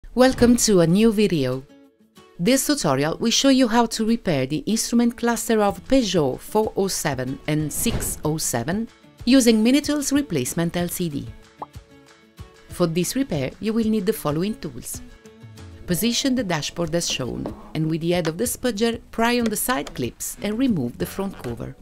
Welcome to a new video. This tutorial will show you how to repair the instrument cluster of Peugeot 407 and 607 using Minitools Replacement LCD. For this repair, you will need the following tools. Position the dashboard as shown, and with the head of the spudger, pry on the side clips and remove the front cover.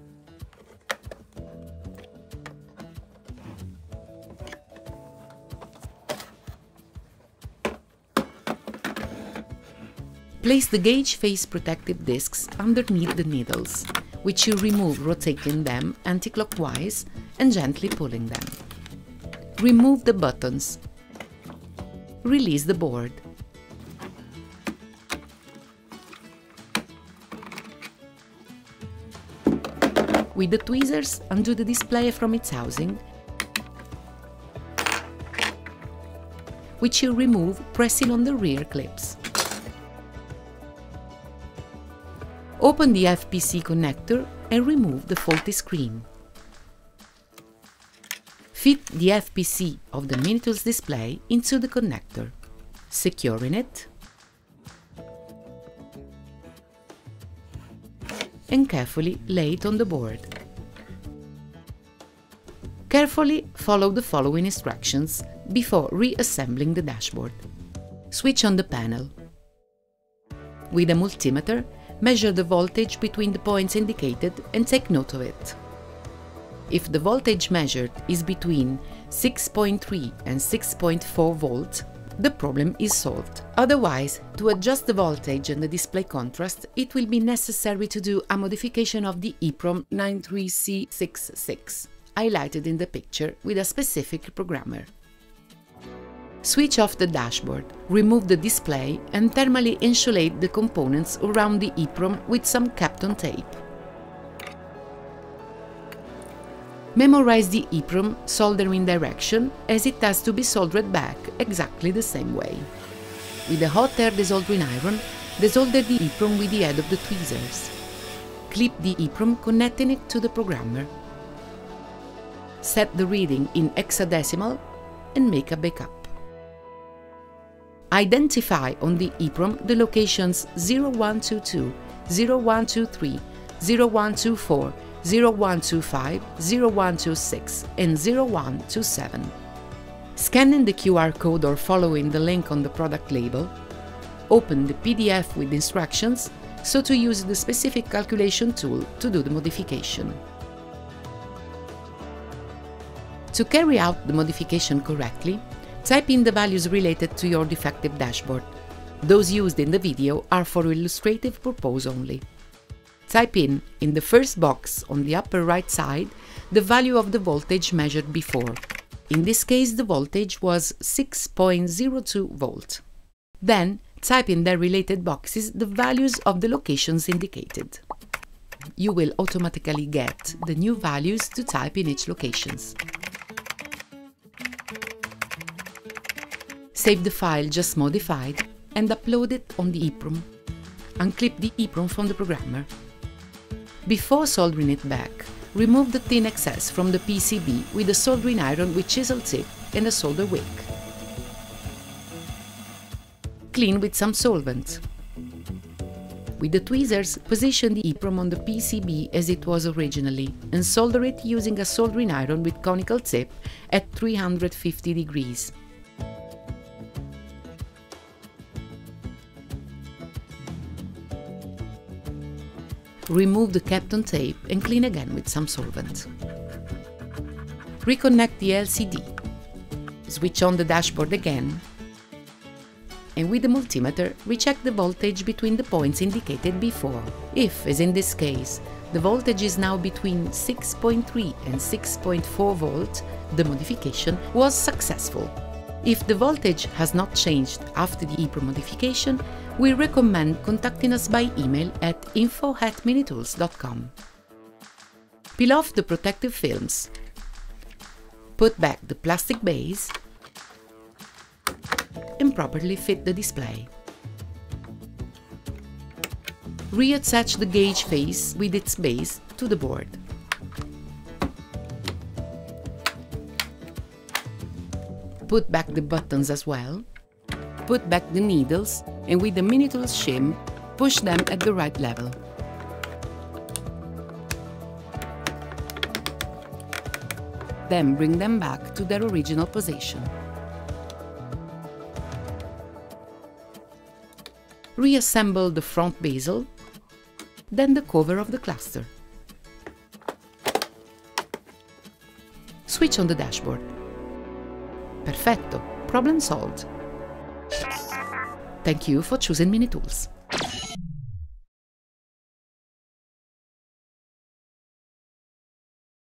Place the gauge face protective discs underneath the needles, which you remove rotating them anti-clockwise and gently pulling them. Remove the buttons. Release the board. With the tweezers, undo the display from its housing, which you remove pressing on the rear clips. Open the FPC connector and remove the faulty screen. Fit the FPC of the Minitools display into the connector, securing it, and carefully lay it on the board. Carefully follow the following instructions before reassembling the dashboard. Switch on the panel. With a multimeter, measure the voltage between the points indicated and take note of it. If the voltage measured is between 6.3 and 6.4 volts, the problem is solved. Otherwise, to adjust the voltage and the display contrast, it will be necessary to do a modification of the EEPROM 93C66, highlighted in the picture with a specific programmer. Switch off the dashboard, remove the display and thermally insulate the components around the EEPROM with some Kapton tape. Memorize the EEPROM soldering direction, as it has to be soldered back exactly the same way. With a hot air desoldering iron, desolder the EEPROM with the head of the tweezers. Clip the EEPROM connecting it to the programmer. Set the reading in hexadecimal and make a backup. Identify on the EEPROM the locations 0122, 0123, 0124, 0125, 0126 and 0127. Scanning the QR code or following the link on the product label, open the PDF with instructions so to use the specific calculation tool to do the modification. To carry out the modification correctly, type in the values related to your defective dashboard. Those used in the video are for illustrative purpose only. Type in the first box on the upper right side, the value of the voltage measured before. In this case, the voltage was 6.02 volt. Then, type in the related boxes the values of the locations indicated. You will automatically get the new values to type in each locations. Save the file just modified and upload it on the EEPROM. Unclip the EEPROM from the programmer. Before soldering it back, remove the thin excess from the PCB with a soldering iron with chisel tip and a solder wick. Clean with some solvent. With the tweezers, position the EEPROM on the PCB as it was originally and solder it using a soldering iron with conical tip at 350 degrees. Remove the Kapton tape and clean again with some solvent. Reconnect the LCD. Switch on the dashboard again. And with the multimeter, recheck the voltage between the points indicated before. If, as in this case, the voltage is now between 6.3 and 6.4 volts, the modification was successful. If the voltage has not changed after the EEPROM modification, we recommend contacting us by email at info@minitools.com. Peel off the protective films. Put back the plastic base and properly fit the display. Reattach the gauge face with its base to the board. Put back the buttons as well. Put back the needles and with the Minitool shim, push them at the right level. Then bring them back to their original position. Reassemble the front bezel, then the cover of the cluster. Switch on the dashboard. Perfetto, problem solved. Thank you for choosing Minitools.